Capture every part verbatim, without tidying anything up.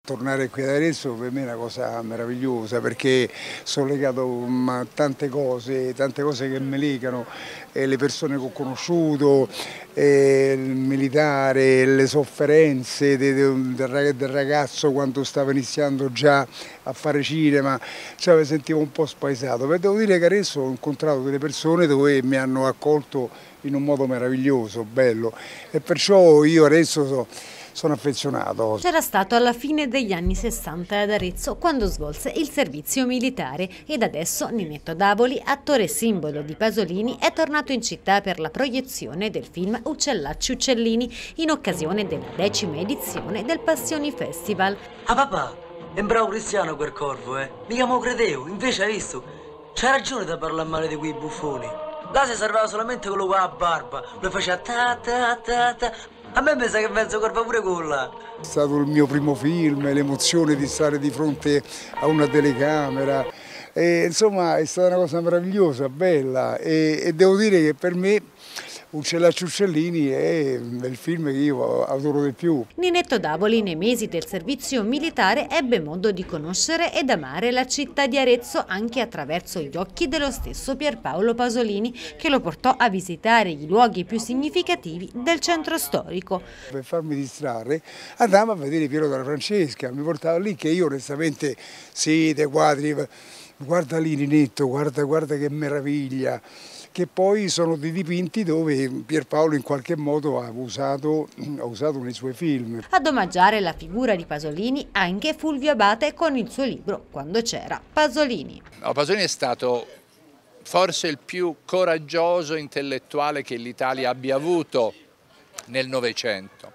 Tornare qui ad Arezzo per me è una cosa meravigliosa perché sono legato a tante cose, tante cose che mi legano, eh, le persone che ho conosciuto, eh, il militare, le sofferenze de, de, del, del ragazzo quando stava iniziando già a fare cinema, cioè mi sentivo un po' spaesato. Ma devo dire che a Arezzo ho incontrato delle persone dove mi hanno accolto in un modo meraviglioso, bello, e perciò io adesso so, sono affezionato. C'era stato alla fine degli anni sessanta ad Arezzo quando svolse il servizio militare ed adesso Ninetto Davoli, attore simbolo di Pasolini, è tornato in città per la proiezione del film Uccellacci Uccellini in occasione della decima edizione del Passioni Festival. Ah papà, è un bravo cristiano quel corvo, eh? Mica me lo credevo, invece hai visto? C'ha ragione da parlare male di quei buffoni. Là si serveva solamente quello con la barba, lo faceva ta ta ta ta. A me mi sa che mezzo corpo pure con là. È stato il mio primo film, l'emozione di stare di fronte a una telecamera, e, insomma è stata una cosa meravigliosa, bella, e, e devo dire che per me Uccellacci Uccellini è il film che io adoro di più. Ninetto Davoli nei mesi del servizio militare ebbe modo di conoscere ed amare la città di Arezzo anche attraverso gli occhi dello stesso Pierpaolo Pasolini, che lo portò a visitare i luoghi più significativi del centro storico. Per farmi distrarre andavo a vedere Piero della Francesca, mi portava lì che io onestamente sete, quadri, guarda lì Ninetto, guarda, guarda che meraviglia, che poi sono dei dipinti dove Pierpaolo in qualche modo ha usato, ha usato nei suoi film. Ad omaggiare la figura di Pasolini anche Fulvio Abate con il suo libro Quando c'era Pasolini. No, Pasolini è stato forse il più coraggioso intellettuale che l'Italia abbia avuto nel Novecento.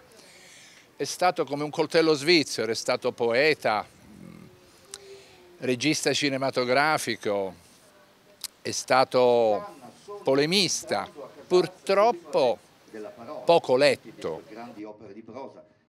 È stato come un coltello svizzero, è stato poeta, regista cinematografico, è stato polemista, purtroppo poco letto.